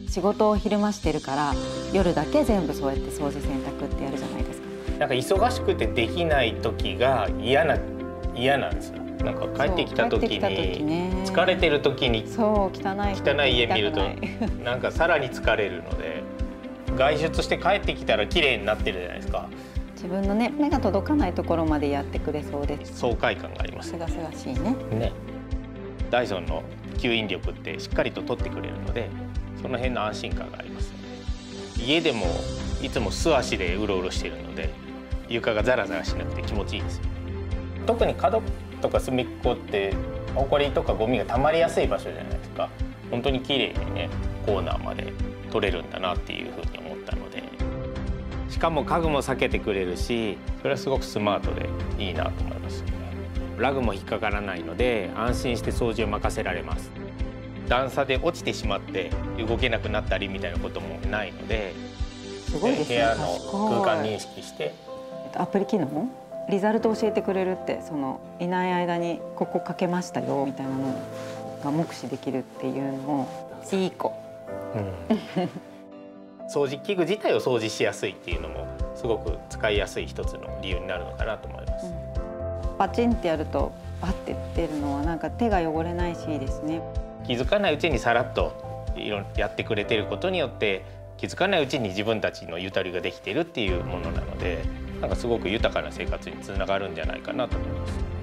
仕事を昼間してるから夜だけ全部そうやって掃除洗濯ってやるじゃないですか。 なんか忙しくてできない時が嫌なんですよ。なんか帰ってきた時に疲れてる時にそう汚い家見るとなんかさらに疲れるので、外出して帰ってきたら綺麗になってるじゃないですか。 自分のね目が届かないところまでやってくれそうです。 爽快感があります。 すがすがしいね。 ダイソンの吸引力ってしっかりと取ってくれるので、その辺の安心感があります。家でもいつも素足でうろうろしているので、床がザラザラしなくて気持ちいいですよ。特に角とか隅っこってほこりとかゴミが溜まりやすい場所じゃないですか。本当に綺麗にねコーナーまで取れるんだなっていうふうに思ったので、しかも家具も避けてくれるし、それはすごくスマートでいいなと思いますよね。ラグも引っかからないので安心して掃除を任せられます。段差で落ちてしまって動けなくなったりみたいなこともないので、 すごいですね。 部屋の空間認識してアプリ機能リザルト教えてくれるって、そのいない間にここかけましたよみたいなのが目視できるっていうのをいい子、 掃除器具自体を掃除しやすいっていうのもすごく使いやすい一つの理由になるのかなと思います。 パチンってやるとバッて出るのはなんか手が汚れないしいいですね。 気づかないうちにさらっとやってくれてることによって、気づかないうちに自分たちのゆとりができているっていうものなので、なんかすごく豊かな生活につながるんじゃないかなと思います。